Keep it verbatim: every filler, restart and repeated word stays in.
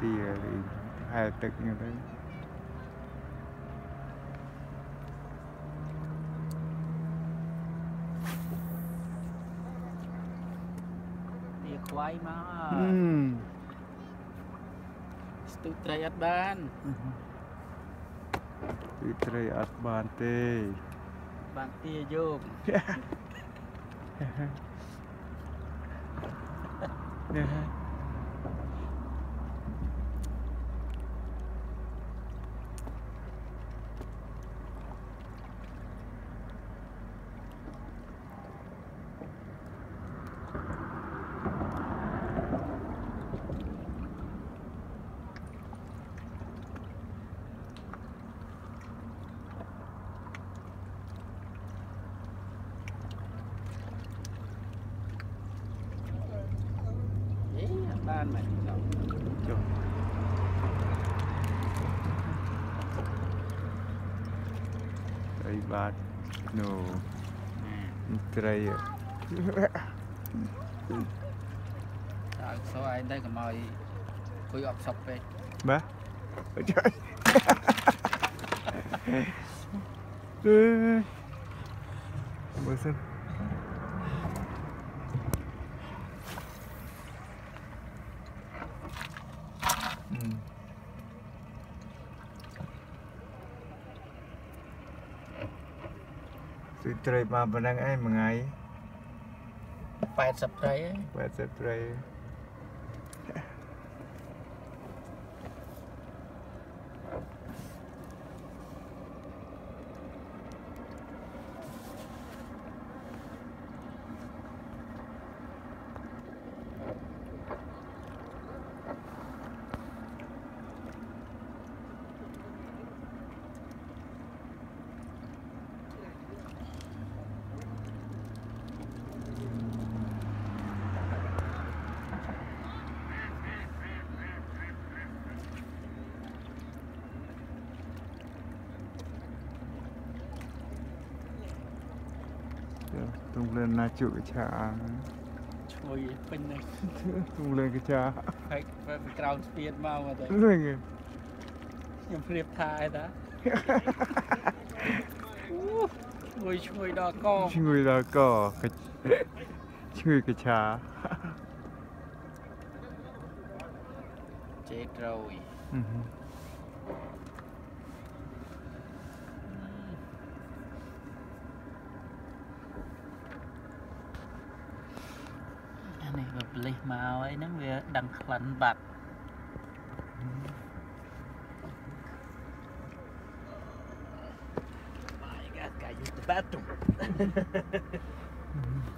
tia hai tực như thế tia quay mà um tụi trai ăn ban tụi trai ăn ban tê ban tia vô ban mày Trời. Đây bát no tray sao ai đây còn mời cùi ọc sọc về ba trời bữa xin tray mà vẫn đang ai mà ngày bảy sập tray bảy sập tray tung lên là chữ trà chui bên này tung lên cái trà phải phải ground speed mau mà đấy rồi nghe nhầm riệp thai đó chui chui đo co chui đo co cái chui cái trà chết rồi này và lấy màu ấy nó về đằng lạnh bạc cái cái bathroom